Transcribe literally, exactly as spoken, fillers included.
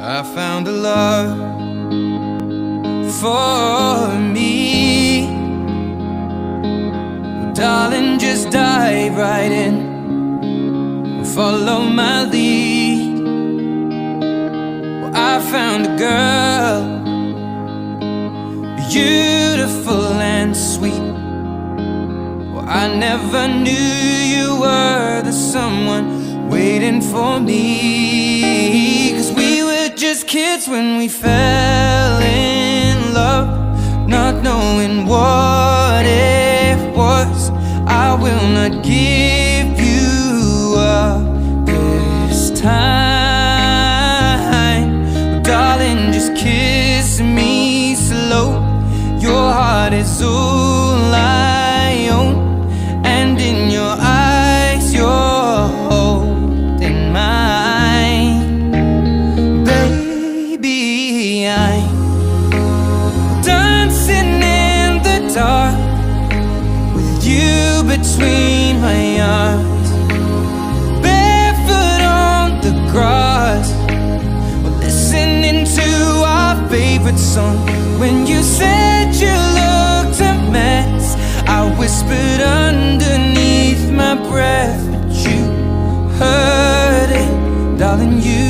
I found a love for me. Well, darling, just dive right in, follow my lead. Well, I found a girl, beautiful and sweet. Well, I never knew you were the someone waiting for me. 'Cause we were just kids when we fell in love, not knowing what it was. I will not give you up this time. Oh, darling, just kiss me slow. Your heart is all I own, and in your eyes you're holding mine. Baby, I'm dancing in the dark with you between my arms, barefoot on the grass. We're listening to our favorite song. When you said you looked a mess, I whispered underneath my breath, but you heard it, darling. You